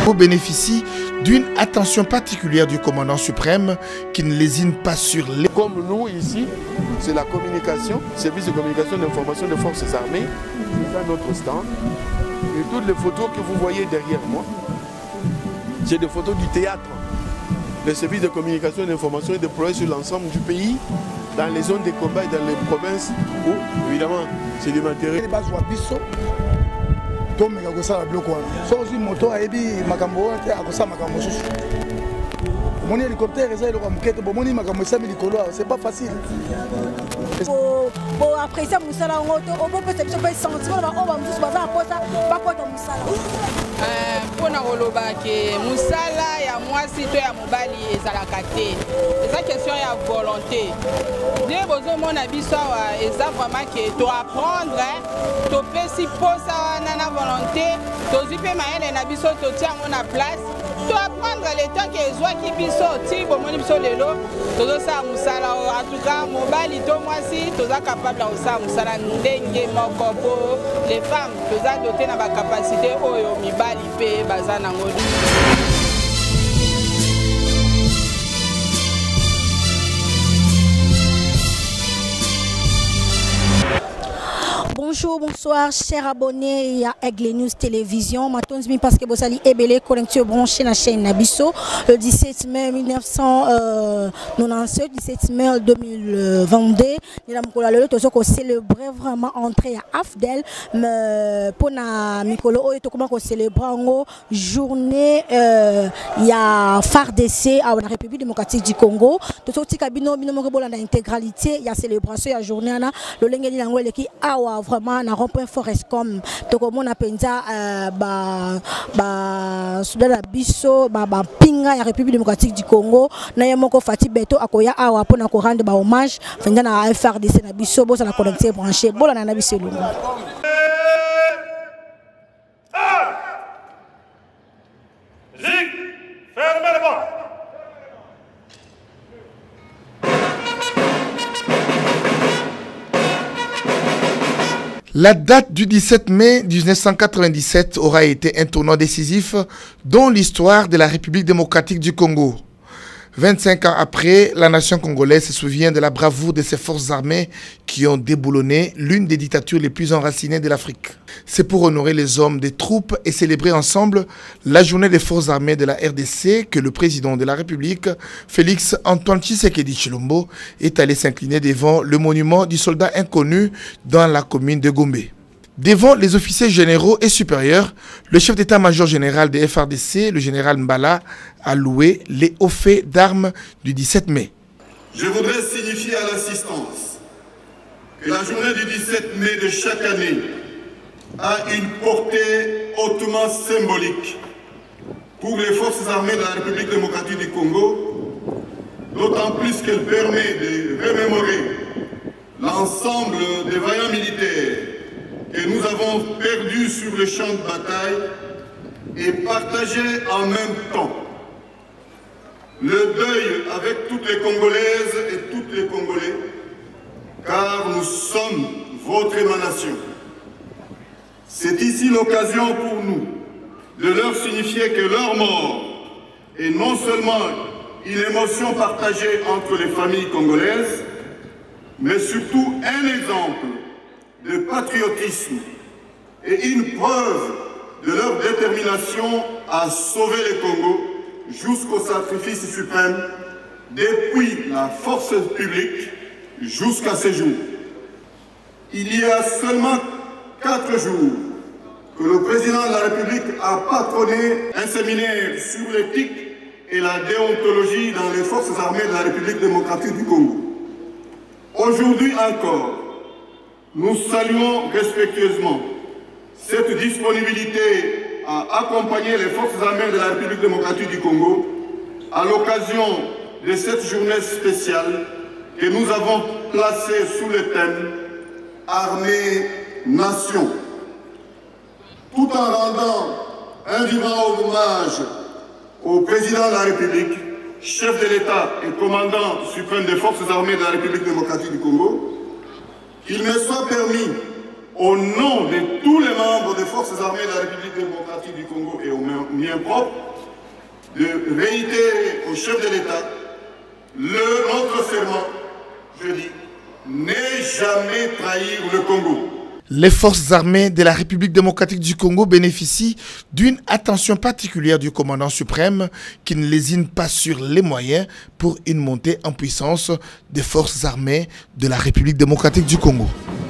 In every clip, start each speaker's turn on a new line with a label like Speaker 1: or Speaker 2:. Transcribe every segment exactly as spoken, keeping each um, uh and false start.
Speaker 1: bénéficie d'une attention particulière du commandant suprême qui ne lésine pas sur les...
Speaker 2: Comme nous ici, c'est la communication, service de communication d'information des forces armées, c'est ça notre stand. Et toutes les photos que vous voyez derrière moi, c'est des photos du théâtre. Le service de communication d'information est déployé sur l'ensemble du pays, dans les zones de combat et dans les provinces où, évidemment, c'est du matériel.
Speaker 3: Mon hélicoptère, c'est pas facile.
Speaker 4: Bon, après ça, Moussala, on peut se faire sentir, on va nous faire pas quoi dans Moussala.
Speaker 5: Pour nous, Moussala, il y a moi, si tu es à Mobali, et ça la caté. C'est ça question, il y a volonté. Dieu, mon avis, et ça vraiment que tu apprendre, tu peux si poser ça, nana volonté, tu peux m'aider, nabi so, tu tiens mon place. Tu apprendre les temps que les oies qui sont sortis, pour moi, ils sont les lots. Tu dois ça, Moussala. En tout cas, Mobali, toi, moi, si tu es capable de ça, Moussala, n'engue mon corps. Les femmes, tu dois doter de la capacité, oh, yo, mi bali, pe, bazana, ngodi.
Speaker 4: Bonjour, bonsoir, chers abonnés à Aigle News Télévision. Maintenant, parce que vous allez ébélé connecté branché la chaîne Nabiso le dix-sept mai mille neuf cent quatre-vingt-dix-sept, dix-sept mai deux mille vingt-deux. Nous avons célébré vraiment entrée à Afdel. Mais pour na Mikolo, et comment on célèbre en journée il y a F A R D C à la République démocratique du Congo. Tout ce qui a bino bino dans l'intégralité, il y a célébration, il y a journée là. Le lengeni langwe qui a vraiment na rond-point Forestcom to comme on appelle ça ba ba soudan la biso ba ba pinga ya République démocratique du Congo na yamoko Fati Beto akoya awa pona ko rendre ba hommage fenda na F A R D C na biso bo ça la connecté branché bola na na biso lungu.
Speaker 6: Fermez les portes.
Speaker 1: La date du dix-sept mai mille neuf cent quatre-vingt-dix-sept aura été un tournant décisif dans l'histoire de la République démocratique du Congo. vingt-cinq ans après, la nation congolaise se souvient de la bravoure de ses forces armées qui ont déboulonné l'une des dictatures les plus enracinées de l'Afrique. C'est pour honorer les hommes des troupes et célébrer ensemble la journée des forces armées de la R D C que le président de la République, Félix Antoine Tshisekedi Tshilombo, est allé s'incliner devant le monument du soldat inconnu dans la commune de Gombe. Devant les officiers généraux et supérieurs, le chef d'état-major général des F A R D C, le général Mbala, a loué les hauts faits d'armes du dix-sept mai.
Speaker 6: Je voudrais signifier à l'assistance que la journée du dix-sept mai de chaque année a une portée hautement symbolique pour les forces armées de la République démocratique du Congo, d'autant plus qu'elle permet de remémorer l'ensemble des vaillants militaires que nous avons perdus sur le champ de bataille et partagés en même temps le deuil avec toutes les Congolaises et tous les Congolais, car nous sommes votre émanation. C'est ici l'occasion pour nous de leur signifier que leur mort est non seulement une émotion partagée entre les familles congolaises, mais surtout un exemple de patriotisme et une preuve de leur détermination à sauver le Congo jusqu'au sacrifice suprême, depuis la force publique jusqu'à ces jours. Il y a seulement quatre jours que le président de la République a patronné un séminaire sur l'éthique et la déontologie dans les forces armées de la République démocratique du Congo. Aujourd'hui encore, nous saluons respectueusement cette disponibilité à accompagner les forces armées de la République démocratique du Congo à l'occasion de cette journée spéciale que nous avons placée sous le thème « Armée-Nation ». Tout en rendant un vivant hommage au président de la République, chef de l'État et commandant suprême des forces armées de la République démocratique du Congo, qu'il me soit permis au nom de tous les membres des forces armées de la République démocratique du Congo et au mien propre, de réitérer au chef de l'État le, notre serment, je dis, ne jamais trahir le Congo.
Speaker 1: Les forces armées de la République démocratique du Congo bénéficient d'une attention particulière du commandant suprême qui ne lésine pas sur les moyens pour une montée en puissance des forces armées de la République démocratique du Congo.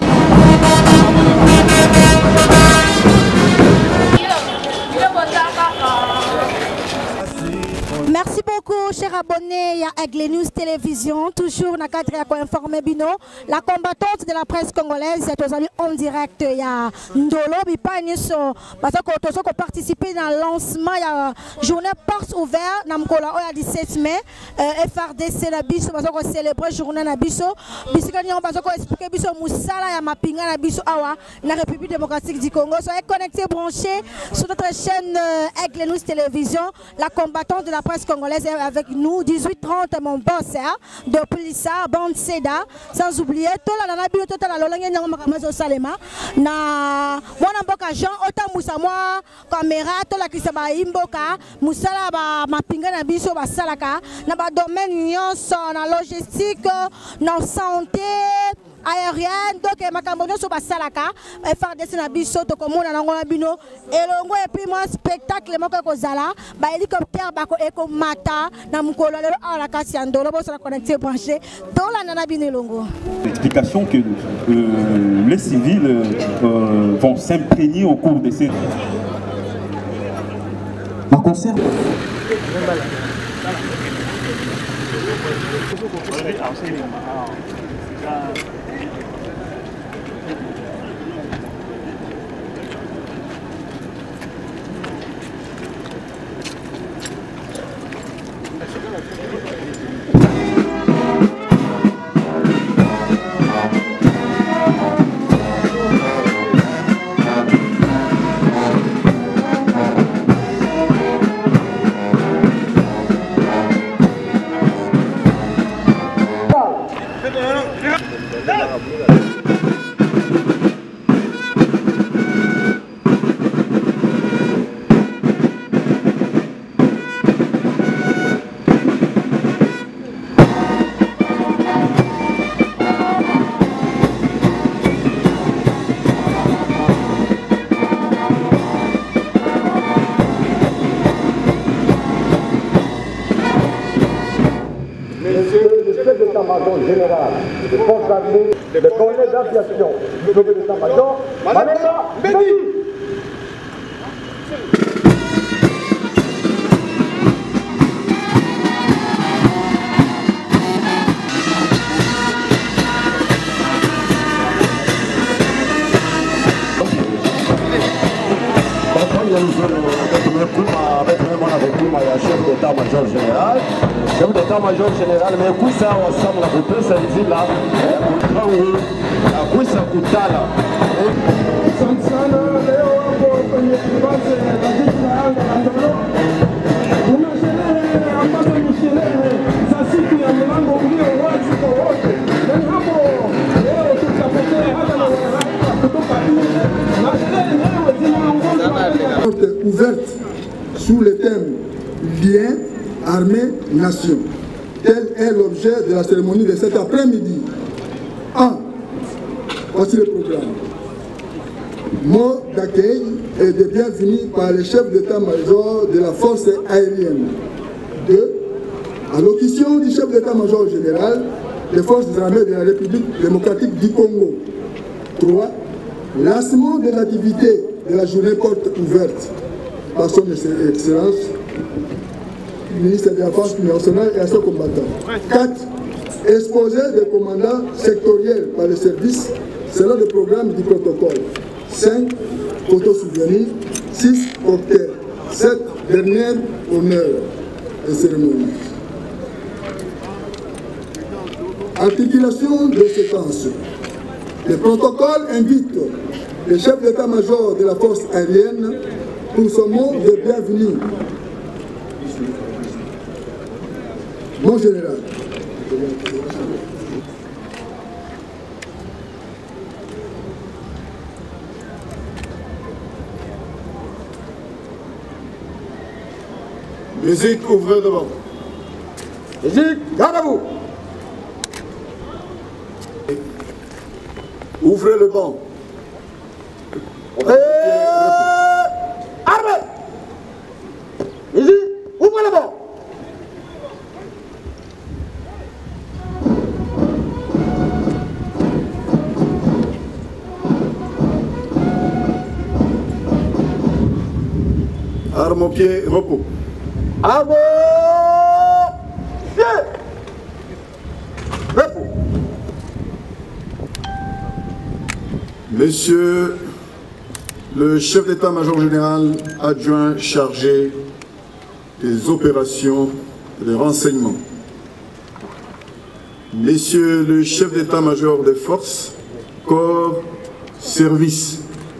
Speaker 4: Merci beaucoup, chers abonnés à Aigle News Télévision. Toujours dans le cadre de informer Bino, la combattante de la presse congolaise est aujourd'hui en direct. Il y a Ndolo, Bipaniso, parce que nous participé dans le lancement de la journée porte ouverte dans le dix-sept mai. F R D C la biso, parce qu'on célèbre la journée na biso. Bisikani on parce qu'on explique biso musala ya mapinga na biso awa na République démocratique du Congo. Soyez connectés, branchés sur notre chaîne Aigle News Télévision. La combattante de la presse congolaise est avec nous, dix-huit trente mon boss hein, depuis ça, bande Seda, sans oublier tout la nana bio total la lolenge na makamazo salema na mwana mboka Jean ota musa moi caméra to la kisaba imboka musala ba mapinga na biso ba salaka na ba domaine nyonso na logistique na santé aérienne donc makambo nyonso ba salaka F R D C na biso to komona na ngona bino elongo et puis moi spectacle moko kozala ba hélicoptère bako eko mata na mukolo lelo ala kasi andolo bo sala connecté branché dans la nana bino elongo.
Speaker 7: L'explication que euh, les civils euh, vont s'imprégner au cours de ces en concert.
Speaker 8: L'état-major général des forces armées, le colonel d'aviation, le chef d'état-major, Maléka Béni. Chef d'état-major général, chef d'état-major général, mais écoute ça ensemble, la route, ça dit là, à quoi ça coûte là?
Speaker 3: Ouverte sous le thème lien armée-nation. Tel est l'objet de la cérémonie de cet après-midi. un. Voici le programme. Mot d'accueil et de bienvenue par le chef d'état-major de la force aérienne. deux. Allocution du chef d'état-major général des forces armées de la République démocratique du Congo. trois. Lancement de l'activité de la journée porte ouverte par son excellence, ministre de la Défense nationale et à ses combattants. quatre. Exposé des commandants sectoriels par le service selon le programme du protocole. cinq. Photos souvenirs. six. Cocktail. sept. Dernière honneur et cérémonie. Articulation de séquence. Le protocole invite le chef d'état-major de la force aérienne pour son mot de bienvenue. Mon général. Musique, ouvrez devant. Musique, garde à vous. Ouvrez le banc. Armée. Musique, ouvrez le banc. Arme au pied, repos. Arme au pied, repos. Monsieur le chef d'état-major général adjoint chargé des opérations et des renseignements, Messieurs le chef d'état-major des forces, corps, service,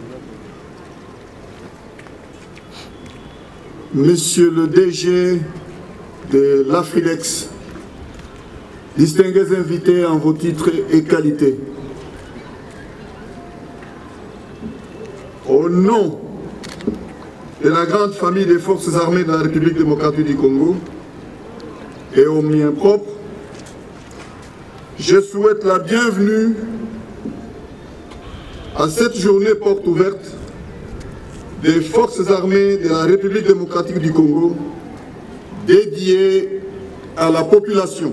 Speaker 3: Monsieur le D G de l'Afridex, distingués invités en vos titres et qualités, au nom de la grande famille des forces armées de la République démocratique du Congo et au mien propre, je souhaite la bienvenue à cette journée porte ouverte des forces armées de la République démocratique du Congo dédiée à la population.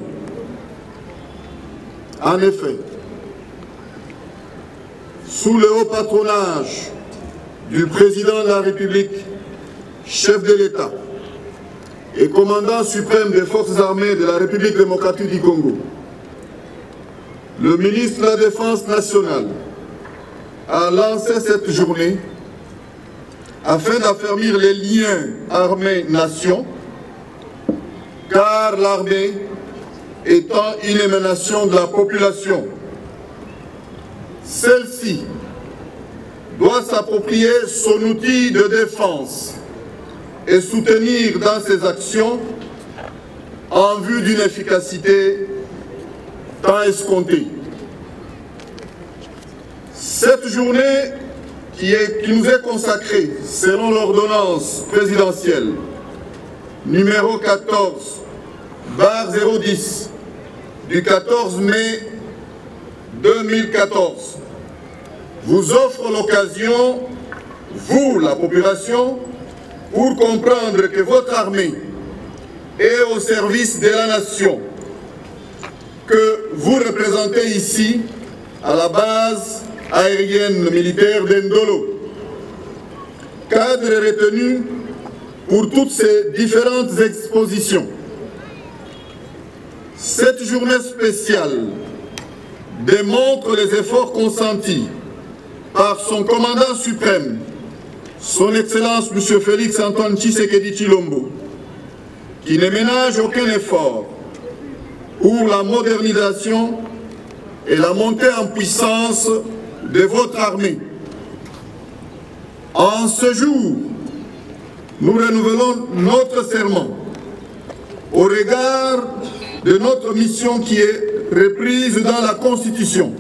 Speaker 3: En effet, sous le haut patronage du président de la République, chef de l'État et commandant suprême des forces armées de la République démocratique du Congo, le ministre de la Défense nationale a lancé cette journée afin d'affermir les liens armée-nation, car l'armée étant une émanation de la population, celle-ci doit s'approprier son outil de défense et soutenir dans ses actions en vue d'une efficacité tant escomptée. Cette journée qui, est, qui nous est consacrée selon l'ordonnance présidentielle numéro quatorze barre zéro dix du quatorze mai deux mille quatorze vous offre l'occasion, vous la population, pour comprendre que votre armée est au service de la nation, que vous représentez ici à la base aérienne militaire d'Endolo, cadre retenu pour toutes ces différentes expositions. Cette journée spéciale démontre les efforts consentis par son commandant suprême, son Excellence M. Félix Antoine Tshisekedi Tshilombo, qui ne ménage aucun effort pour la modernisation et la montée en puissance de votre armée. En ce jour, nous renouvelons notre serment au regard de notre mission qui est reprise dans la Constitution.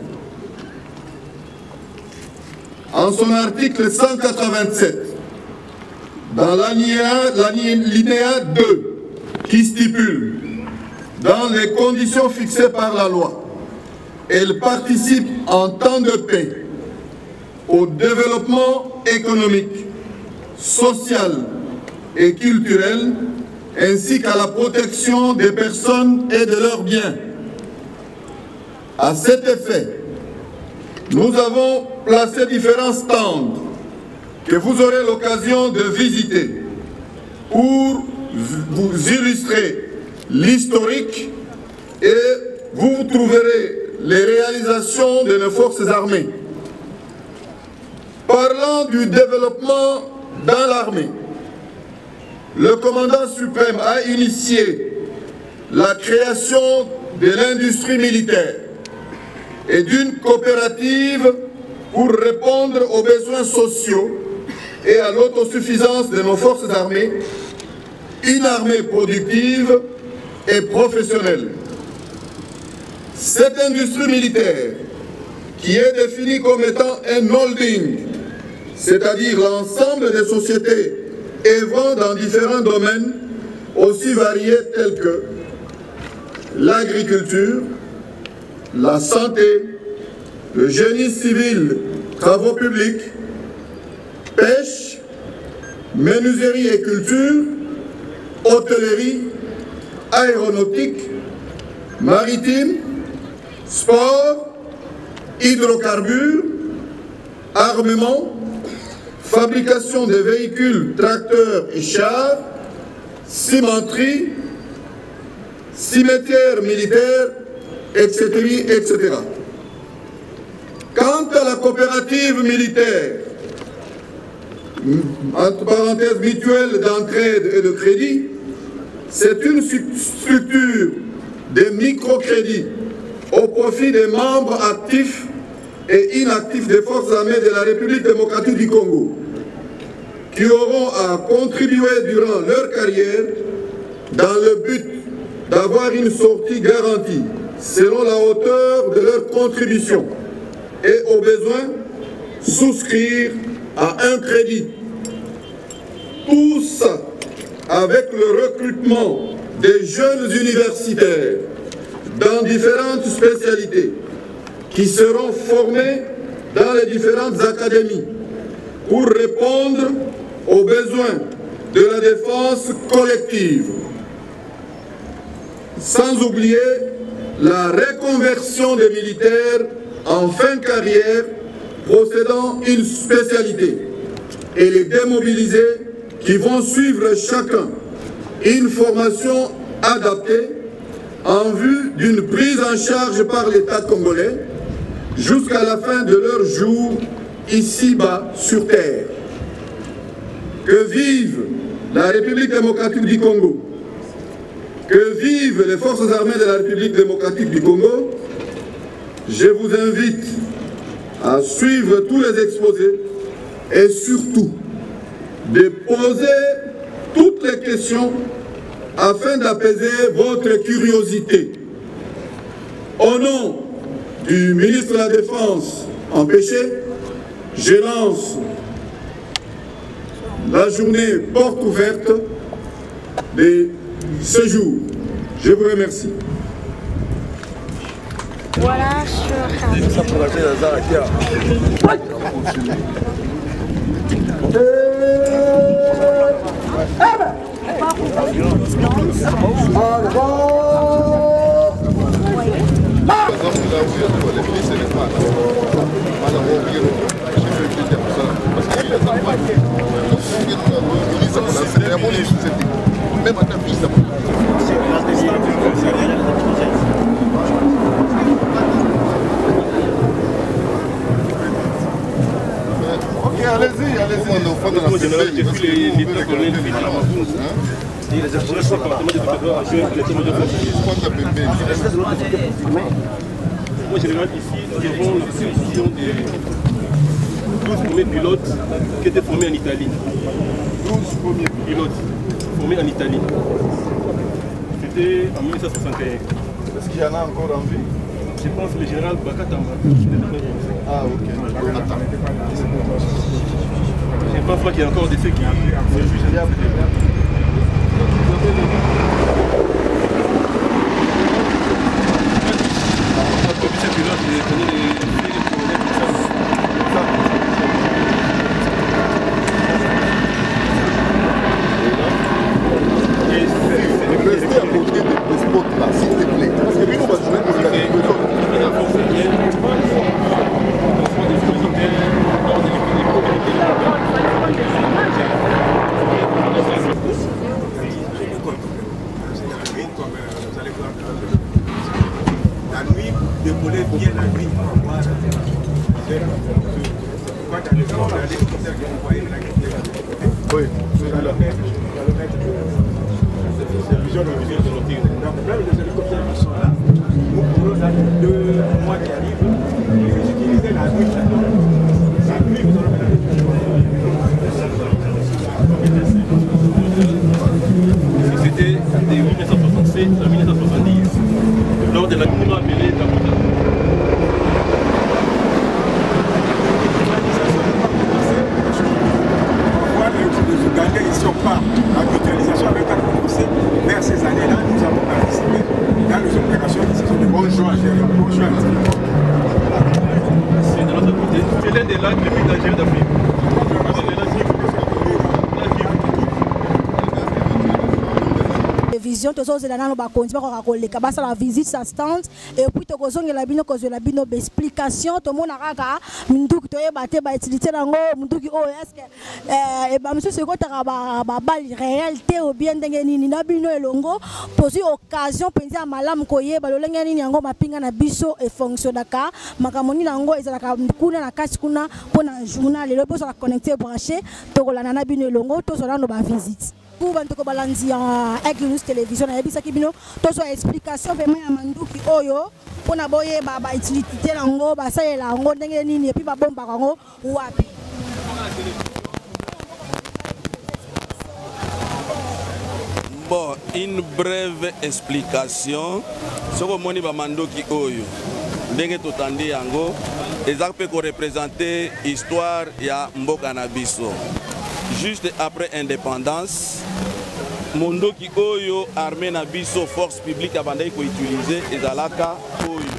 Speaker 3: En son article cent quatre-vingt-sept, dans l'alinéa deux, qui stipule « Dans les conditions fixées par la loi, elle participe en temps de paix au développement économique, social et culturel, ainsi qu'à la protection des personnes et de leurs biens. » À cet effet, nous avons placé différents stands que vous aurez l'occasion de visiter pour vous illustrer l'historique et vous trouverez les réalisations de nos forces armées. Parlant du développement dans l'armée, le commandant suprême a initié la création de l'industrie militaire et d'une coopérative pour répondre aux besoins sociaux et à l'autosuffisance de nos forces armées, une armée productive et professionnelle. Cette industrie militaire, qui est définie comme étant un holding, c'est-à-dire l'ensemble des sociétés œuvrant dans différents domaines,
Speaker 6: aussi variés tels que l'agriculture, la santé, le génie civil, travaux publics, pêche, menuiserie et culture, hôtellerie, aéronautique, maritime, sport, hydrocarbures, armement, fabrication des véhicules, tracteurs et chars, cimenterie, cimetières militaires, et cetera, et cetera. Quant à la coopérative militaire, entre parenthèses mutuelle d'entraide et de crédit, c'est une structure de microcrédits au profit des membres actifs et inactifs des forces armées de la République démocratique du Congo, qui auront à contribuer durant leur carrière dans le but d'avoir une sortie garantie selon la hauteur de leur contribution et au besoin souscrire à un crédit. Tout ça avec le recrutement des jeunes universitaires dans différentes spécialités qui seront formés dans les différentes académies pour répondre aux besoins de la défense collective. Sans oublier la reconversion des militaires en fin de carrière procédant une spécialité et les démobilisés qui vont suivre chacun une formation adaptée en vue d'une prise en charge par l'État congolais jusqu'à la fin de leur jour ici-bas sur terre. Que vive la République démocratique du Congo, que vivent les forces armées de la République démocratique du Congo. Je vous invite à suivre tous les exposés et surtout de poser toutes les questions afin d'apaiser votre curiosité. Au nom du ministre de la Défense empêché, je lance la journée porte ouverte de ce jour. Je vous remercie.
Speaker 9: Voilà, sur
Speaker 6: Ok, allez-y, allez-y.
Speaker 10: Au général, j'ai vu les lieutenants colonels de Lamabou. Et les informations par le département de juin, les témoins de Moi, général, ici, nous avons la sélection des douze premiers pilotes qui étaient formés en Italie. douze premiers pilotes formés en Italie. C'était en mille neuf cent soixante et un.
Speaker 6: Est-ce qu'il y en a encore en vie?
Speaker 10: Je pense que le général Bakatamba.
Speaker 6: Ah, ok.
Speaker 10: Je ne pense pas qu'il y a encore des faits qui...
Speaker 6: Restez à côté de ce spot là, s'il te plaît. Parce que nous, on va jouer pour la
Speaker 11: la nuit, décoller bien la nuit.
Speaker 6: Oui, c'est là.
Speaker 10: C'est la vision de vision de l'autre.
Speaker 11: Donc là, les hélicoptères qui sont là, nous pourrons dans les deux mois qui arrivent, les utiliser la nuit. La nuit, vous aurez la
Speaker 10: C'était de mille neuf cent soixante-sept à mille neuf cent soixante-dix, lors de la cour appelée Dakota.
Speaker 11: On voit les Ougandais ici, on part la mutualisation avec la commencé vers ces années-là, nous avons participé dans les opérations de saison de bonjour à Gérer, bonjour à
Speaker 10: C'est de l'autre côté. C'est l'un des lacs les plus dangereux d'Afrique.
Speaker 4: Vision tous les années ba konti ba ko leka basa la visite sa stand et puis to kozonge la bino kozo la bino be explication to mona kaka minduki to yeba te ba utilité nango minduki o est-ce que euh et ba monsieur se ko ta ba ba bali réalité ou bien ndenge nini na bino elongo posi occasion penzi ya malamu ko yeba lolenge nini yango mapinga na biso e fonctionnaka makamoni nango ezalaka kuna na kasi kuna pona journal le poso la connecter brancher to kolana na bino elongo to so na ba visite pour bantoko balanzi en Aigle télévision na yebisa ki bino to so explication vraiment ya manduki oyo pona boye ba ba utilité nango ba salela ngo ndenge nini et puis ba bomba ngo wapi.
Speaker 12: Bon, une brève explication soko moni ba manduki oyo ndenge totandi yango ezaka pe ko représenter histoire ya mboka na biso. Juste après indépendance, Mondoki Oyo, armée na biso, force publique a bandé ko utiliser ezalaka Oyo.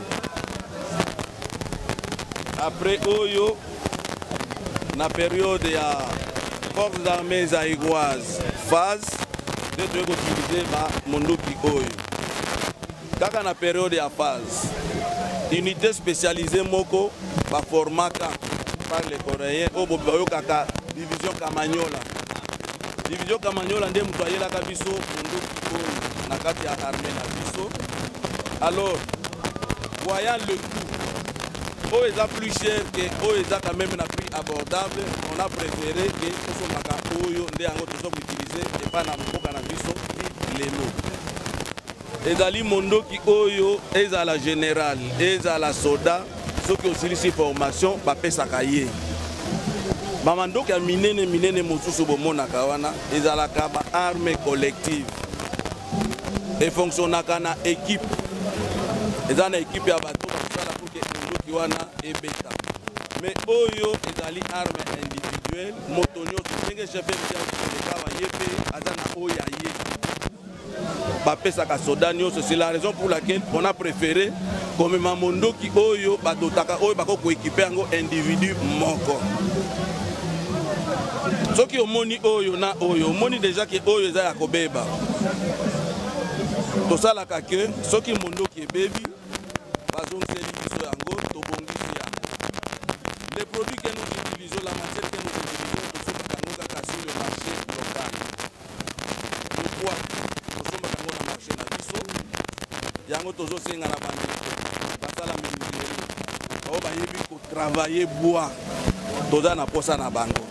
Speaker 12: Après Oyo, na période ya forces armées zaïgoises, phase, de deux utiliser ba Mondoki Oyo. Kaka na période ya phase, unité spécialisée moko ba formaka par les Coréens au boyo kaka division Kamanyola. Division Kamanyola nde mutu ayelaka biso munduki oyo na kati ya armée na biso. Alors, voyant le coût, oyo eza plus cher que oyo eza quand même na prix abordable, on a préféré que tosomaka oyo nde yango tozoka utiliser epa na mboka na biso lelo. Ezali mondoki oyo ezala général, ezala soda, soki osilisi formation bapesaka ye. Bamandoki ya minene minene mosusu bomonaka wana ezalaka ba arme collective e fonctionnaka na équipe eza na équipe ya bato basala pour que mondoki wana ebeta mais oyo ezali arme individuelle moto nyonso ndenge chef ya ye pe aza na oyo ya ye bapesaka soda nyonso. C'est la raison pour laquelle on a préféré comme mamondoki oyo badotaka oyo bako koéquiper yango individu moko. Soki omoni oyo na oyo omoni déjà que oyo eza ya kobeba tosalaka ke soki mondoki ebebi bazongiseli biso yango tobongisi yango. Les produits que nous utilisons, la matière que nous utilisons tosomaka yango kaka sur le marché local. Pourquoi tosomaka yango na marché na biso yango tozosenga na bandeko basala menuiserie bao bayebi kotravailler bois toza na posa na bango.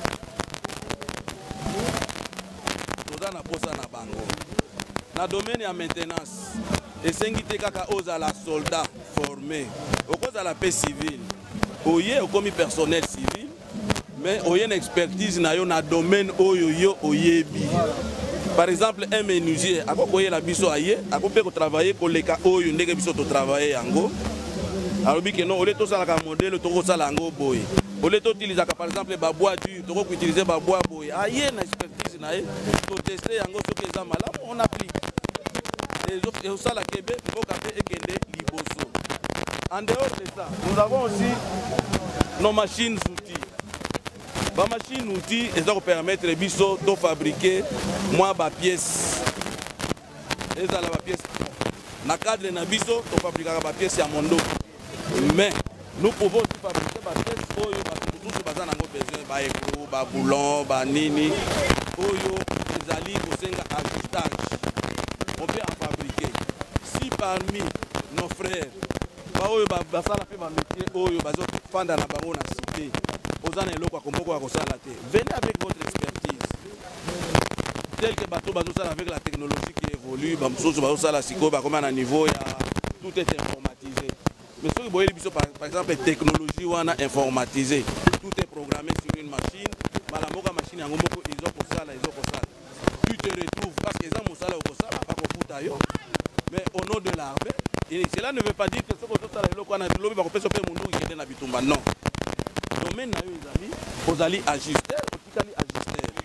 Speaker 12: Na posa na bango na domaine ya maintenance esengi te kaka ozala soldat formé okozala pe civil oye okomi personnel civil mais oye na expertise na yo na domaine oyo yo oyebi. Par exemple un menuisier akokoyela biso aye akope kotravailler koleka oyo ndenge biso totravailler yango alobi ke non ole tosalaka modèle tokosala yango boye ole toutilisaka par exemple ba bois dur toko utiliser ba bois boye aye na expertise na ye to tester yango soki eza malamu on applique et osala kebe mboka pe ekende liboso. En dehors de ça, nous avons aussi nos machines outils. Ba machine outils eza ko permettre biso de fabriquer moi ba pièces eza la ba pièces na cadre na biso to fabriquer ba pièces ya mondo. Mais nous pouvons aussi fabriquer des pièces oyo tous baza nango besoin ba écrou ba boulon ba nini oyo ezali kosenga ajustage. On peut en fabriquer. Si parmi nos frères ba oyo basala pe ba métier oyo bazo fanda na bango na cité ozana eloko akomboko akosala te, venez avec votre expertise tel que bato bazo sala avec la technologie qui évolue ba msoso bazo sala siko ba comme à niveau ya tout est informatisé. Mais ce que vous voyez, par exemple, la technologie ou informatisée, tout est programmé sur une machine. Mais la machine, ils ont pour ça, ils ont pour ça. Tu te retrouves parce qu'ils ont pour ça, pas pour ça. Mais au nom de l'armée, et cela ne veut pas dire que ce que ça, le qu'on a lobby va couper ce que mon dos qui est dans bitumba. Non. Domaine na les amis, vous allez ajuster, vous allez ajuster.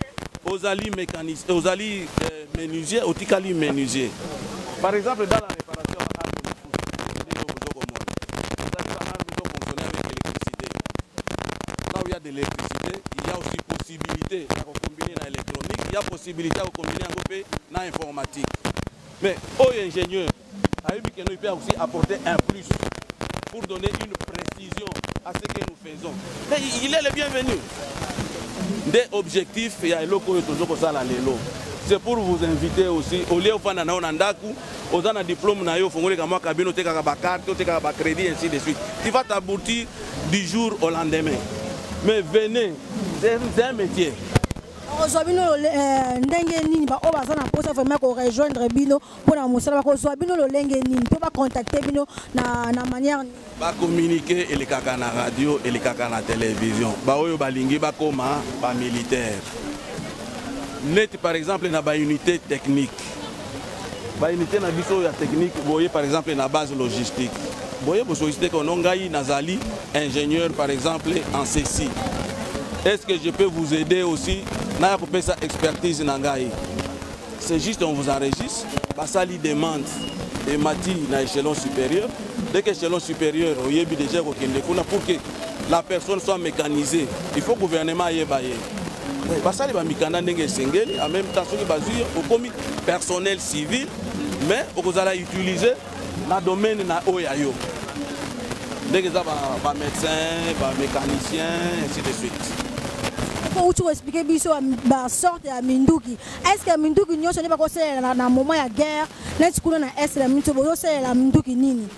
Speaker 12: ozali mécanicien, ozali menuisier, otikali menuisier. Par exemple, dans la réparation à arme de foot, fonctionner avec l'électricité. Là où il y a de l'électricité, il y a aussi possibilité de combiner dans l'électronique, il y a possibilité de combiner dans l'informatique. Mais aux ingénieurs, il peut aussi apporter un plus pour donner une précision à ce que nous faisons. Mais il est le bienvenu. Des objectifs, il y a toujours c'est pour vous inviter aussi, au lieu de faire un ndaku, aux un diplôme, na yo fongole kama kabino te kaka bakarte, te kaka crédit ainsi de suite. Tu vas t'aboutir du jour au lendemain. Mais venez, c'est un métier.
Speaker 4: Ozwabino ndenge nini ba obaza na posa vraiment ko rejoindre bino pona musala ko ozwabino lo lenge nini to ba contacter bino na na manière
Speaker 12: ba communiquer et les kaka na radio et les kaka na télévision ba oyo balingi ba koma ba militaire net par exemple na ba unité technique ba unité na biso ya technique boye par exemple na base logistique boye bo solliciter ko nongai nazali ingénieur par exemple en ceci. Est-ce que je peux vous aider aussi? N'a pas sa expertise nangai. C'est juste on vous enregistre. Ça lui demande et mati na échelon supérieur. Dès que échelon supérieur, on y est déjà pour que la personne soit mécanisée. Il faut que le gouvernement y ait baillé. Ça les mikana ndenge sengeli en même temps ce qui basure au commis personnel civil, mais vous allez utiliser dans le domaine na oyayo. Dès que ça va médecin, va mécanicien, ainsi de suite.
Speaker 4: Où tu expliquer biso ba sorte ya minduki. Est-ce que minduki nyonso ne ba ko sela na moment ya guerre, net kuna na est la minduki bo sela minduki nini?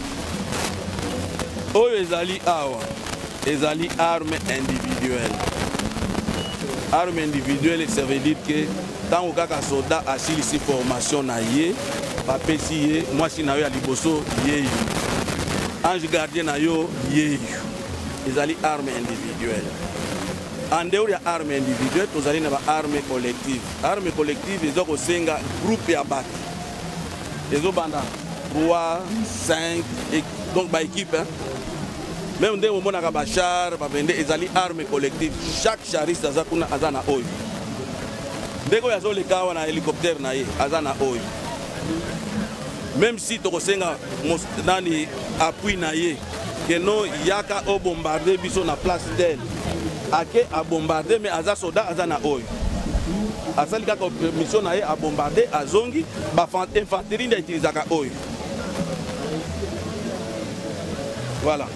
Speaker 12: Oh ezali awa. Ezali arme individuelle. Arme individuelle, ça veut dire que tant que soldat a ici formation na ye, ba pesi ye, moi si na yo ya liboso ye. Ange gardien na yo ye. Ezali arme individuelle. En dehors de l'arme individuelle, nous avons une arme collective. L'arme collective, ils ont un groupe à battre. Ils ont trois, cinq, donc par équipe. Hein. Même dès le moment où on a un char, ils ont une arme collective. Chaque chariste a un oeil. Dès qu'on a un hélicoptère, il y a un oeil. Même si tu as un appui, que non, il y a un bombardé sur la place d'elle. Ake a bombardé mais aza soldat aza na oyo asali kaka mission na ye a bombardé azongi ba infanterie na utilisaka oyo voilà.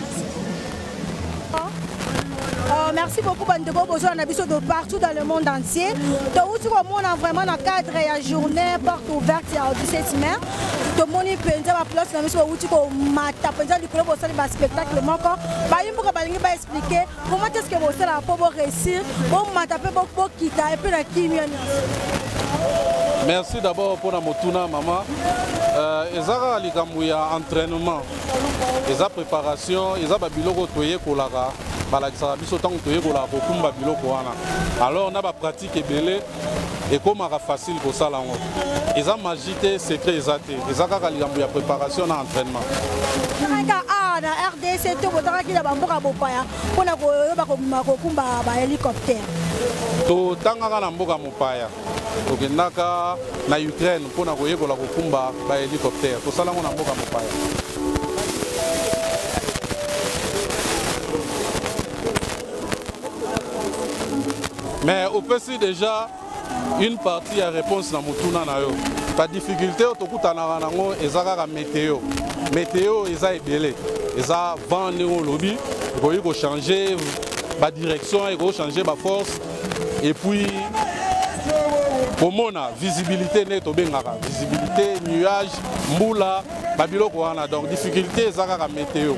Speaker 4: Euh, merci beaucoup Bandego Bozo on a besoin de partout dans le monde entier. Donc tu comprends vraiment dans le cadre de la journée porte ouverte le dix-sept mai. Tout le monde peut entrer à la place dans le où tu peux mater du club au sein du spectacle manquant. Bah il faut que va expliquer comment est-ce que vous allez pour réussir pour mater pour quitter et puis la kimia.
Speaker 13: Merci d'abord pour la motuna maman. Ezara likambo ya entraînement. Eza préparation, eza babiloko toye kolaka. Alors on a des pratiques belé et comme facile pour ça là. Ils ont magité secret exacté. Ils ont la préparation à l'entraînement.
Speaker 4: Ah, na R D C to botaka ki na bamboka bopaya pona ko yoba ko kumba ba hélicoptère.
Speaker 13: To tangaka na mboka mopaya. Okendaka na Ukraine pona ko yekola ko kumba ba hélicoptère. To sala na mboka mopaya. Mais au P C déjà une partie à réponse dans Mutuna na yo. La difficulté au tokutana nango ezaka ka météo. Météo eza ebele. Eza vent néo lobby, il faut changer la direction, il faut changer la force et puis pomona visibilité net obengaka. Visibilité nuage, moula, babiloko wana donc difficulté ezaka ka météo.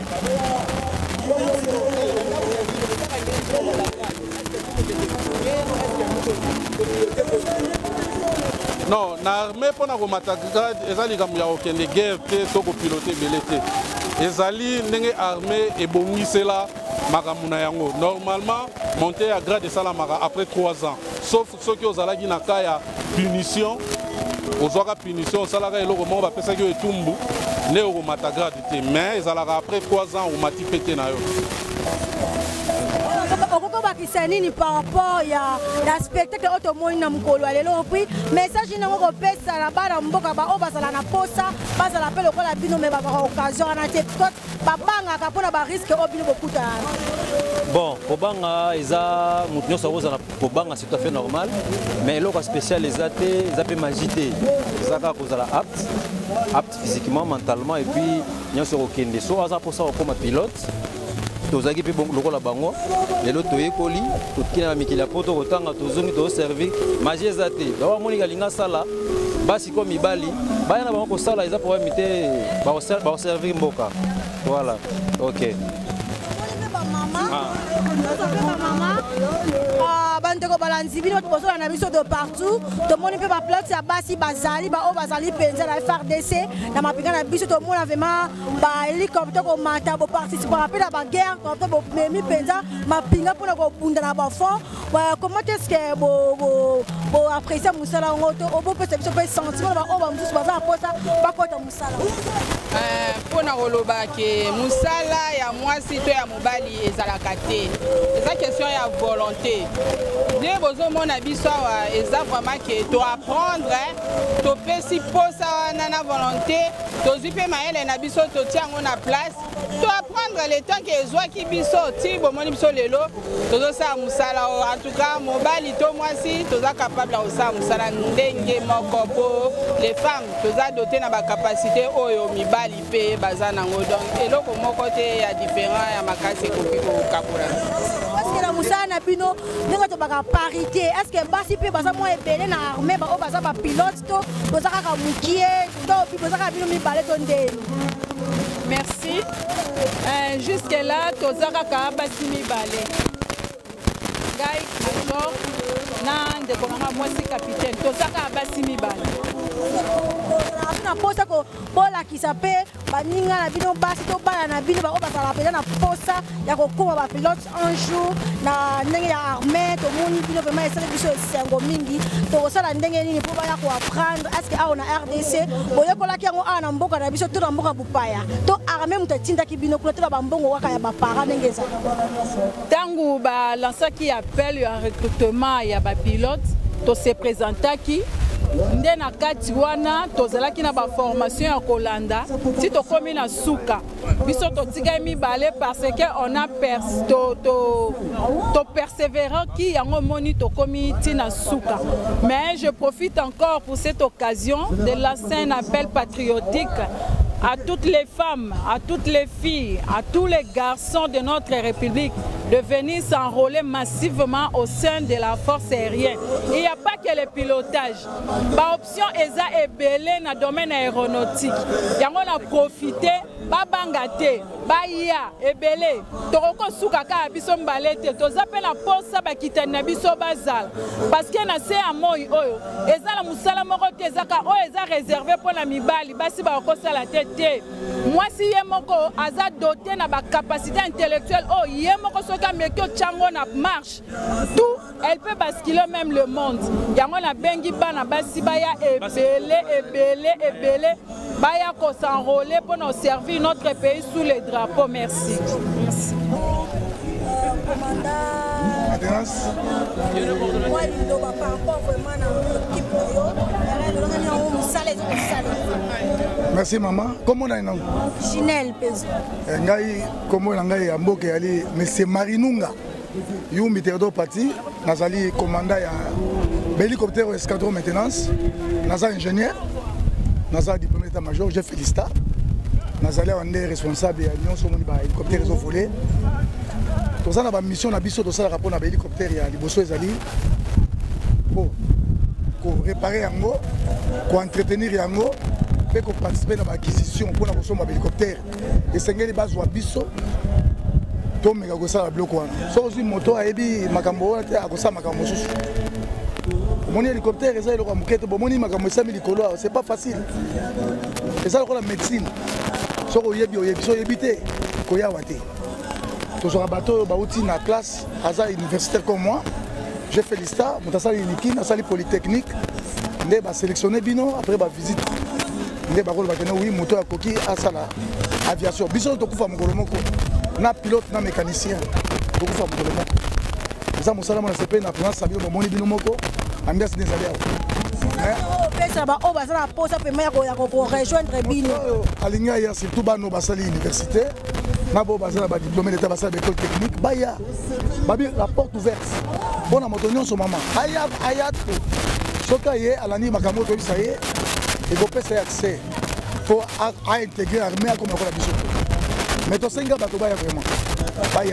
Speaker 13: Non, l'armée pour la matagade, ezali comme ya aucune guerre te toko piloter belete. Ezali n'enge armée et bongisi là makamuna yango. Normalement monter à grade de salamara après trois ans. Sauf ceux qui ont alagi na kaya punition, aux autres punition, salaga eloko mo ba pesa ki etumbu, ne au matagrade te mais ezalaka après trois ans au mati pété na yo.
Speaker 4: okoko bakisa nini par rapport ya la spectacle otomoni na mokolo lelo puis message nango kopesa na bana mboka ba o bazala na posa bazala pe lokola bino me ba occasion na te tot babanga mpona ba risque o bino bokuta.
Speaker 14: Bon, kobanga eza mutu nyonso akozala kobanga c'est tout à fait normal, mais eloko spécial eza te eza pe magie te eza kaka kozala apte apte physiquement, mentalement et puis nyonso kokende so aza mposa kokoma pilote tozaki mpe lokola bango lelo toyekoli tokina na mikili ya poto kotanga tozongi toservi magie eza te donc amoni kalinga asala basi ko mibali baya na bango kosala eza problème te bakoservir mboka voilà. Ok.
Speaker 4: Bandeko balanzi bino tokozala na biso de partout tomoni mpe baplate ya basi bazali bao bazali mpenza na F R D C na mapinga na biso tomona vraiment bahélicoptère komata boparticipera mpe na baguerre to bomemi mpenza mapinga mpona kobunda na bafond. Comment est-ce que boapprécie mosala yango to obopesa biso mpe sentiment na bao bamosusu baza na posa bakota mosala
Speaker 5: mpona koloba ke mosala ya mwasi to ya mobali ezalaka te eza question ya volonté nde bozomona biso awa eza vraiment ke toapprendre topesi posa wana na volonté tozwi mpe mayele na biso totia yango na place toapprendre le temps ke ezwaki biso ti bomoni biso lelo tozosala mosala en tout cas mobali to mwasi toza capable ya kosala mosala ndenge moko po les femmes toza doté na bacapacité oyo mibali mpe baza nango donc eloko moko te ya différent ya makasi ekoki kokapola.
Speaker 4: Est-ce que la mosala na bino ndenge tobaka parité est-ce que basi mpe baza mwa ebele na armée bao baza bapilote to boza kaka mokie to boza kaka bino mibale to ndeni?
Speaker 5: Merci. Euh, jusque là toza kaka basi mibale ngai major na ndeko nanga mwasi capitaine toza kaka basi mibale
Speaker 4: na posa ko bolakisa mpe baninga na bino basi to bana na bino bao bazala mpenza na posa ya kokoma bapilote un jour na ndenge ya armée tomoni bino vraiment esali biso esengo mingi tokosala ndenge nini mpo baya koapprendre est ce que awa na R D C boyekolaki yango awa na mboka na biso to na mboka bupaya to armée moto atindaki bino kuna te na bambongo kaka ya bapara ndenge ezala
Speaker 5: ntango balansaki appel ya recrutement ya bapilote tose présentaki nde na kati wana tozalaki na baformation ya kolanda ti tokomi na suka biso totikali mibale parce que on a pers to to to persévéraki yango moni tokomi ti na suka. Mais je profite encore pour cette occasion de lancer un appel patriotique à toutes les femmes, à toutes les filles, à tous les garçons de notre République de venir s'enrôler massivement au sein de la force aérienne. Il n'y a pas que le pilotage. Par option, ESA est belé dans le domaine aéronautique. Il y a on a profité, ba bangate, ba ya, et belé. Toroko soukaka abiso mbalete, tozape na posa ba kitani na biso bazal. Parce que na se amoy oyo, ESA la musala moko tezaka o ESA réservé pour la mibali, basi ba okosa la tête. Moi si yemoko aza doté na ba capacité intellectuelle oh yemoko soka mekyo chango na marche tout elle peut basculer même le monde yango na bengi bana basi baya ebele ebele ebele baya ko s'enrôler pour nous servir notre pays sous les drapeaux. Merci. Merci.
Speaker 3: Merci maman. Comment on a un nom?
Speaker 4: Ginelle Pezo.
Speaker 3: Ngai comment on a un mot qui est Monsieur Marinunga. You mitero parti. Nazali commandant ya hélicoptère escadron maintenance. Nazali ingénieur. Nazali diplômé d'état-major. J'ai félicité. Nazali on est responsable ya union sur mon hélicoptère réseau volé. Tous ça na ba mission na biso to ça rapport na hélicoptère ya liboso ezali. Bon. Ko réparer yango, ko entretenir yango. Pour participer à l'acquisition pour la hélicoptère et c'est les bases biso to mega ko sala bloc wana so aussi moto ayebi makambo wana te akosa makambo susu moni hélicoptère eza eloko mukete bo moni makambo esami likolo c'est pas facile eza lokola médecine so ko yebi oyebi so yebi te ko yawa te to so bateau ba outi na classe aza universitaire comme moi j'ai fait l'ista motasali liki na sali polytechnique ndé ba sélectionner bino après ba visite nde bakolo bakene oui moto ya koki asala aviation biso tokufa mokolo moko na pilote na mécanicien tokufa mokolo moko eza mosala mona sepe na province sabio bomoni bino moko ambiance nezali awa
Speaker 4: opesa baoyo baza na posa pema ya korejoindre bino
Speaker 3: alingi aya surtout bano basali université na bo baza na badiplôme d'état basala baécole technique baya babi la porte ouverte mpona moto nyonso mama aya aya to soki aye alandi makambo toyebisa ye ekopesa ye accès po aintégrer armée akoma lokola biso mais tosenga bato baya vraiment baya.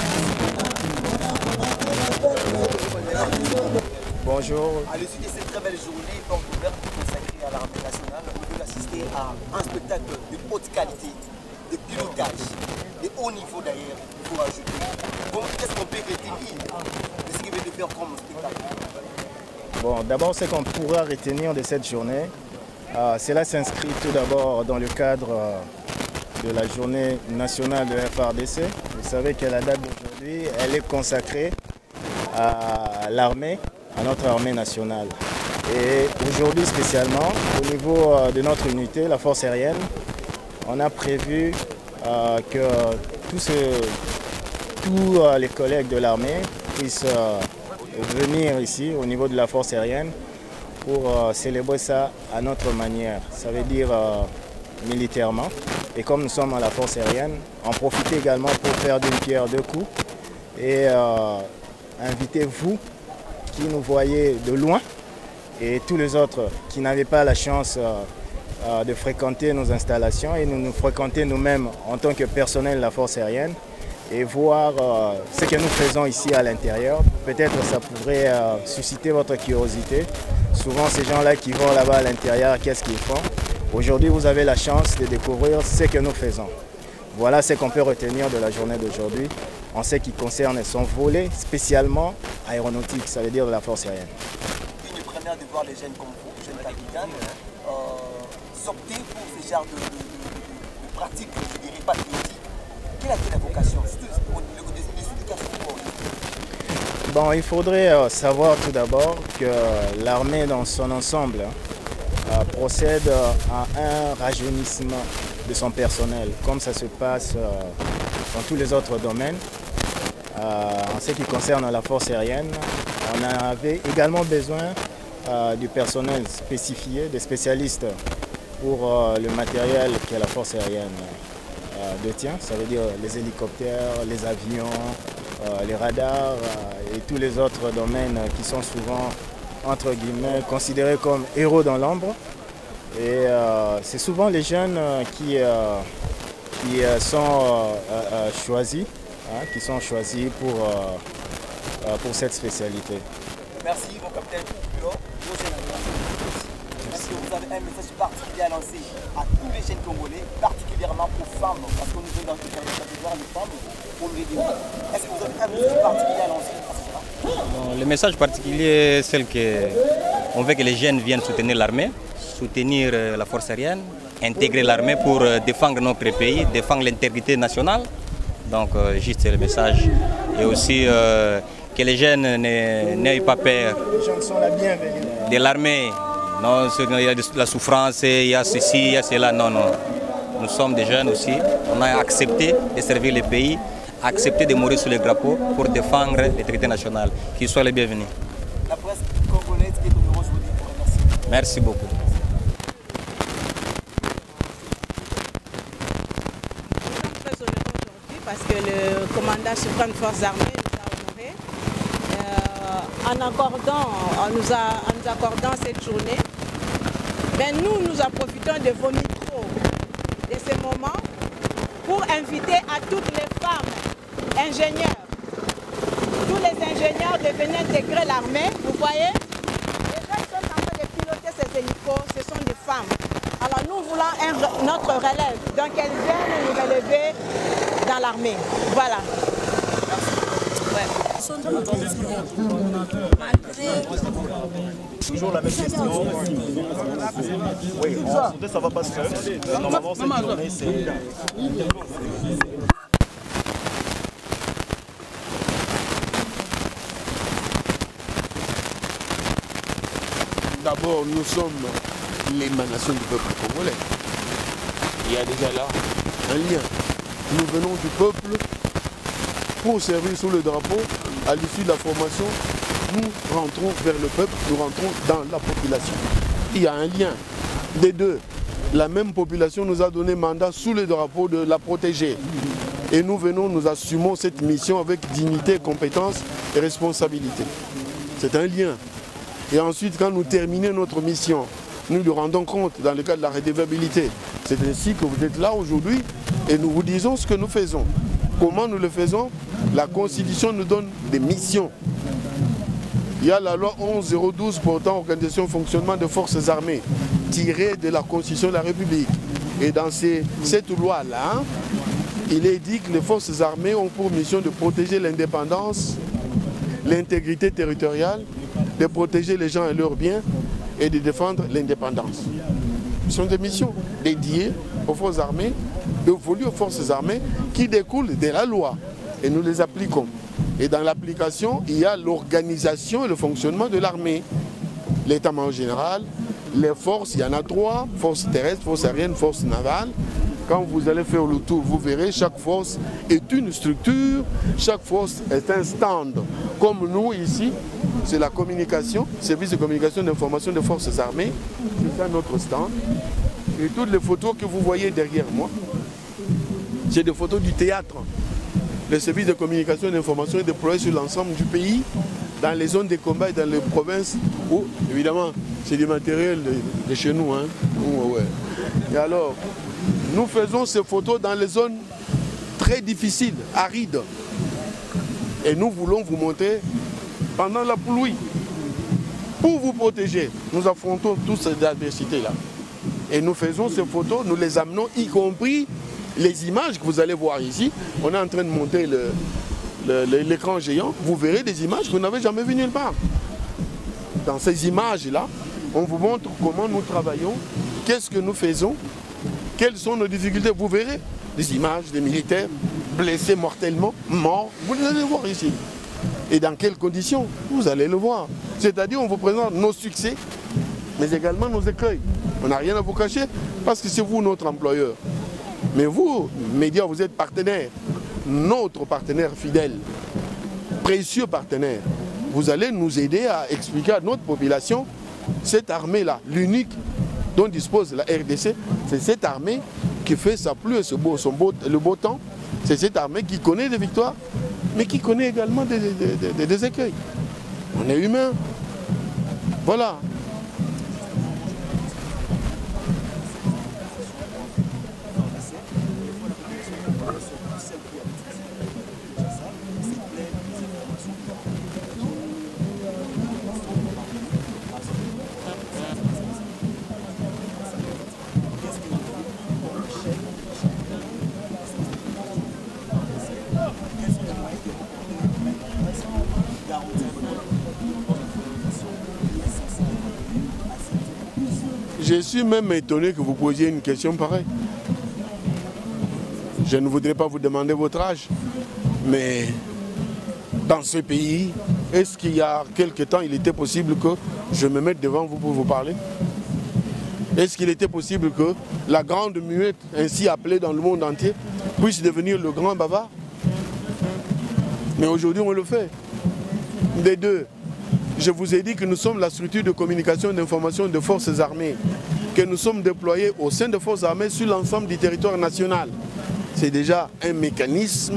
Speaker 15: Bonjour. À l'issue de cette très belle journée porte ouverte consacrée à l'armée nationale, on peut assister à un spectacle de haute qualité, de pilotage, de haut niveau d'ailleurs, il faut ajouter. Bon, qu'est-ce qu'on peut retenir de ce qu'il veut faire comme spectacle?
Speaker 16: Bon, d'abord, ce qu'on pourra retenir de cette journée, euh, cela s'inscrit tout d'abord dans le cadre euh, de la journée nationale de F A R D C. Vous savez que la date d'aujourd'hui, elle est consacrée à l'armée, à notre armée nationale. Et aujourd'hui spécialement, au niveau de notre unité, la force aérienne, on a prévu euh, que tous, ce, tous euh, les collègues de l'armée puissent euh, venir ici au niveau de la force aérienne pour euh, célébrer ça à notre manière. Ça veut dire euh, militairement. Et comme nous sommes à la force aérienne, en profiter également pour faire d'une pierre deux coups et euh, inviter vous qui nous voyez de loin et tous les autres qui n'avaient pas la chance euh, euh, de fréquenter nos installations et nous nous fréquenter nous-mêmes en tant que personnel de la force aérienne et voir euh, ce que nous faisons ici à l'intérieur. Peut-être ça pourrait euh, susciter votre curiosité. Souvent ces gens-là qui vont là-bas à l'intérieur, qu'est-ce qu'ils font? Aujourd'hui, vous avez la chance de découvrir ce que nous faisons. Voilà ce qu'on peut retenir de la journée d'aujourd'hui en ce qui concerne son volet spécialement aéronautique, ça veut dire de la force aérienne.
Speaker 15: Une première de voir les jeunes comme vous, jeunes capitaines, euh, sortir pour ce genre de, de, de, de pratiques, je dirais pas politiques. Quelle a été la vocation?
Speaker 16: Bon, il faudrait euh, savoir tout d'abord que l'armée dans son ensemble euh, procède à un rajeunissement de son personnel, comme ça se passe euh, dans tous les autres domaines. Euh, en ce qui concerne la force aérienne, on avait également besoin euh, du personnel spécifié, des spécialistes pour euh, le matériel que la force aérienne euh, détient. Ça veut dire les hélicoptères, les avions, euh, les radars euh, et tous les autres domaines qui sont souvent, entre guillemets, considérés comme héros dans l'ombre. Et euh, c'est souvent les jeunes qui, euh, qui sont euh, euh, choisis, hein, qui sont choisis pour, euh, pour cette spécialité.
Speaker 15: Merci, mon capitaine. Est-ce que vous avez un message particulier à lancer à tous les jeunes Congolais, particulièrement aux femmes, parce que nous sommes dans le territoire des femmes, pour les dire. Est-ce que vous avez un message particulier à lancer à ce moment?
Speaker 17: Bon, le message particulier, c'est qu'on veut que les jeunes viennent soutenir l'armée, soutenir la force aérienne, intégrer l'armée pour défendre notre pays, défendre l'intégrité nationale. Donc, euh, juste le message. Et aussi euh, que les jeunes n'aient pas peur de l'armée. Non, il y a de la souffrance, il y a ceci, il y a cela. Non, non. Nous sommes des jeunes aussi. On a accepté de servir le pays, accepté de mourir sous les drapeaux pour défendre l'intégrité nationale. Qu'ils soient les bienvenus.
Speaker 15: La presse congolaise qui est heureuse aujourd'hui pour remercier.
Speaker 17: Merci beaucoup.
Speaker 5: Parce que le commandant suprême des forces armées nous a honorés euh, en, accordant, en, nous a, en nous accordant cette journée. Mais nous, nous en profitons de vos micros, de ces moments, pour inviter à toutes les femmes ingénieurs, tous les ingénieurs de venir intégrer l'armée. Vous voyez, les gens qui sont en train de piloter ces hélicos, ce sont des femmes. Alors nous voulons un, notre relève, donc elles viennent nous relever dans l'armée. Voilà. Ouais.
Speaker 8: Toujours la même question. Oui, en santé, ça va pas se faire. Normalement, cette journée, c'est...
Speaker 2: D'abord, nous sommes l'émanation du peuple congolais. Il y a déjà là un lien. nous venons du peuple pour servir sous le drapeau. À l'issue de la formation, nous rentrons vers le peuple, nous rentrons dans la population. Il y a un lien des deux. La même population nous a donné mandat sous le drapeau de la protéger. Et nous venons, nous assumons cette mission avec dignité, compétence et responsabilité. C'est un lien. Et ensuite, quand nous terminons notre mission, nous nous rendons compte dans le cas de la redevabilité. C'est ainsi que vous êtes là aujourd'hui et nous vous disons ce que nous faisons. Comment nous le faisons? La Constitution nous donne des missions. Il y a la loi onze zéro douze portant organisation et fonctionnement des forces armées, tirée de la Constitution de la République. Et dans ces, cette loi-là, il est dit que les forces armées ont pour mission de protéger l'indépendance, l'intégrité territoriale, de protéger les gens et leurs biens et de défendre l'indépendance. Ce sont des missions dédiées aux forces armées, dévolues aux forces armées, qui découlent de la loi. Et nous les appliquons. Et dans l'application, il y a l'organisation et le fonctionnement de l'armée. L'état-major général, les forces, il y en a trois, forces terrestres, forces aériennes, forces navales. Quand vous allez faire le tour, vous verrez, chaque force est une structure, chaque force est un stand. Comme nous ici, c'est la communication, service de communication d'information des forces armées, c'est ça notre stand. Et toutes les photos que vous voyez derrière moi, c'est des photos du théâtre. Le service de communication d'information est déployé sur l'ensemble du pays, dans les zones de combat et dans les provinces où, évidemment, c'est du matériel de, de chez nous. Hein. Où, ouais. Et alors, nous faisons ces photos dans les zones très difficiles, arides. Et nous voulons vous montrer pendant la pluie. Pour vous protéger, nous affrontons toutes ces adversités-là. Et nous faisons ces photos, nous les amenons, y compris les images que vous allez voir ici. On est en train de monter l'écran géant. Vous verrez des images que vous n'avez jamais vues nulle part. Dans ces images-là, on vous montre comment nous travaillons, qu'est-ce que nous faisons, quelles sont nos difficultés. Vous verrez des images des militaires blessés mortellement, morts. Vous les allez voir ici. Et dans quelles conditions? Vous allez le voir. C'est-à-dire on vous présente nos succès, mais également nos écueils. On n'a rien à vous cacher parce que c'est vous notre employeur. Mais vous, médias, vous êtes partenaires, notre partenaire fidèle, précieux partenaire. Vous allez nous aider à expliquer à notre population cette armée-là, l'unique dont dispose la R D C, c'est cette armée qui fait sa pluie et ce beau, son beau, le beau temps. C'est cette armée qui connaît des victoires, mais qui connaît également des, des, des, des écueils. On est humain. Voilà. Je suis même étonné que vous posiez une question pareille. Je ne voudrais pas vous demander votre âge, mais dans ce pays, est-ce qu'il y a quelque temps, il était possible que je me mette devant vous pour vous parler? Est-ce qu'il était possible que la grande muette, ainsi appelée dans le monde entier, puisse devenir le grand bavard? Mais aujourd'hui, on le fait. Des deux. Je vous ai dit que nous sommes la structure de communication et d'information des forces armées, que nous sommes déployés au sein des forces armées sur l'ensemble du territoire national. C'est déjà un mécanisme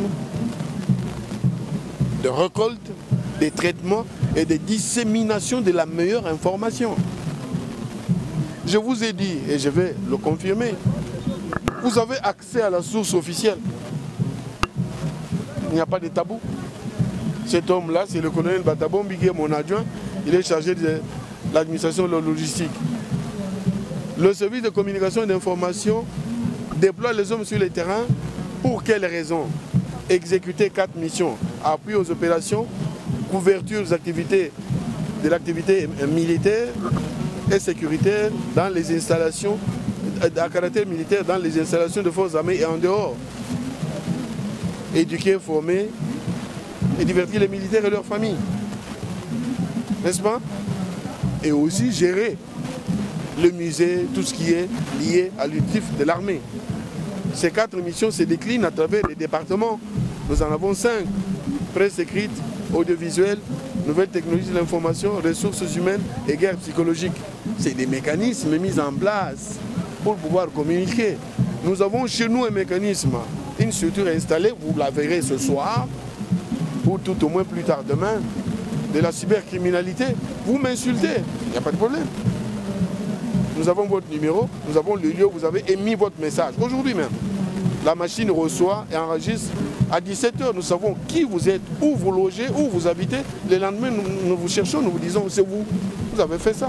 Speaker 2: de récolte, de traitement et de dissémination de la meilleure information. Je vous ai dit, et je vais le confirmer, vous avez accès à la source officielle. Il n'y a pas de tabou. Cet homme-là, c'est le colonel Batabon Bigué, mon adjoint. Il est chargé de l'administration de la logistique. Le service de communication et d'information déploie les hommes sur le terrain. Pour quelles raisons? Exécuter quatre missions. Appui aux opérations, couverture des activités, de l'activité militaire et sécuritaire dans les installations, à caractère militaire dans les installations de forces armées et en dehors. Éduquer, former et divertir les militaires et leurs familles. N'est-ce pas? Et aussi gérer le musée, tout ce qui est lié à l'objectif de l'armée. Ces quatre missions se déclinent à travers les départements. Nous en avons cinq. Presse écrite, audiovisuelle, nouvelles technologies de l'information, ressources humaines et guerre psychologique. C'est des mécanismes mis en place pour pouvoir communiquer. Nous avons chez nous un mécanisme, une structure installée, vous la verrez ce soir, ou tout au moins plus tard demain, de la cybercriminalité. Vous m'insultez, il n'y a pas de problème. Nous avons votre numéro, nous avons le lieu où vous avez émis votre message. Aujourd'hui même, la machine reçoit et enregistre à dix-sept heures. Nous savons qui vous êtes, où vous logez, où vous habitez. Le lendemain, nous, nous vous cherchons, nous vous disons, c'est vous. Vous avez fait ça.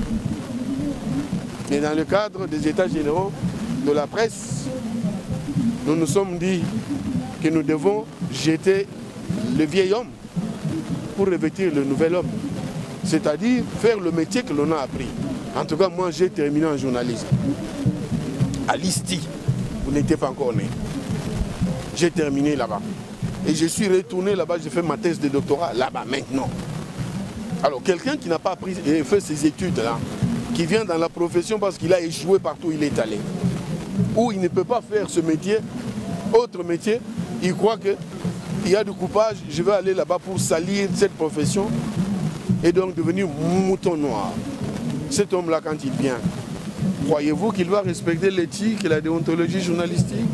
Speaker 2: Et dans le cadre des états généraux de la presse, nous nous sommes dit que nous devons jeter le vieil homme pour revêtir le nouvel homme. C'est-à-dire faire le métier que l'on a appris. En tout cas, moi, j'ai terminé en journalisme. À l'Isti, vous n'étiez pas encore né. J'ai terminé là-bas. Et je suis retourné là-bas, j'ai fait ma thèse de doctorat là-bas, maintenant. Alors, quelqu'un qui n'a pas appris et fait ses études-là, qui vient dans la profession parce qu'il a échoué partout où il est allé, ou il ne peut pas faire ce métier, autre métier, il croit qu'il y a du coupage, je vais aller là-bas pour salir cette profession et donc devenir mouton noir. Cet homme-là, quand il vient, croyez-vous qu'il va respecter l'éthique et la déontologie journalistique?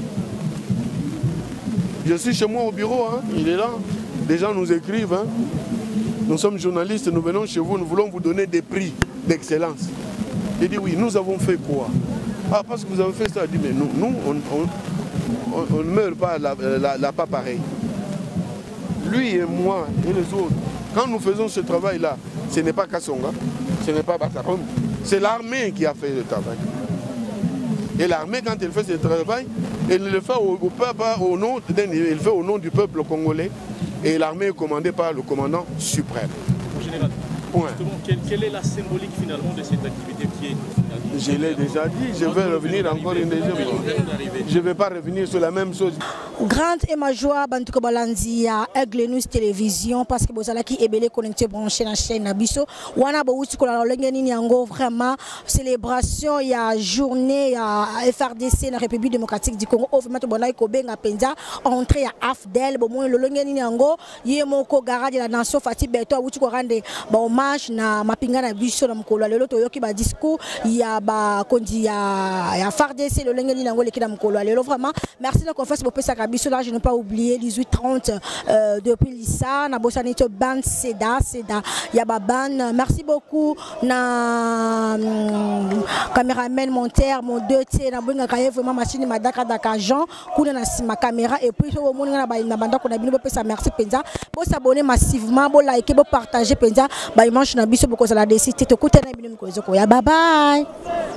Speaker 2: Je suis chez moi au bureau, hein, il est là. Des gens nous écrivent, hein. Nous sommes journalistes, nous venons chez vous, nous voulons vous donner des prix d'excellence. Il dit oui, nous avons fait quoi? Ah, parce que vous avez fait ça. Il dit mais nous, nous on, on, on, on ne meurt pas là, là, là, pas pareil. Lui et moi et les autres, quand nous faisons ce travail-là, ce n'est pas Kassonga, ce n'est pas Batarom, c'est l'armée qui a fait le travail. Et l'armée, quand elle fait ce travail, elle le fait au, au peuple, au nom, elle fait au nom du peuple congolais. Et l'armée est commandée par le commandant suprême.
Speaker 10: En général, justement, quelle, quelle est la symbolique finalement de cette activité qui est...
Speaker 2: Je l'ai déjà dit, je vais revenir encore une deuxième fois. Je ne vais pas revenir sur la même chose.
Speaker 4: Grande et ma joie, Bantuko Balanzi à Aigle News Télévision, parce que vous avez qui est connecté branché dans la chaîne Nabiso. Wana Bawuti Kola Lengeni Nyango, vraiment, célébration, il y a journée à F R D C, dans la République démocratique du Congo, Ovemato Bonai Kobenga Penza, entrée à Afdel, Bomon, le Lengeni Nyango, Yemoko Gara de la nation Fatih Beto, Wuti Korande, hommage na Mapinga Nabiso, na Mkolo, le Loto Yoki ba discours, il y a ba Kondi, il y a F R D C, le Lengeni Nyango, le Kidam Mkolo, le vraiment, merci de confesser pour Pessa Là, je n'ai pas oublié dix-huit trente euh, depuis l'Issa, na Bossanito Ban Seda, Seda, Yababan. Merci beaucoup na um, caméraman monteur, mon deux T, na Bunga Kaye, vraiment machine Madaka Daka Jean, Kuna na ma caméra et puis au monde na ba na banda qu'on a bien ça merci Penza. Bo s'abonner massivement, bo liker, bo partager Penza, ba manche na biso boko za la décide te ko tena bino ko ya bye bye.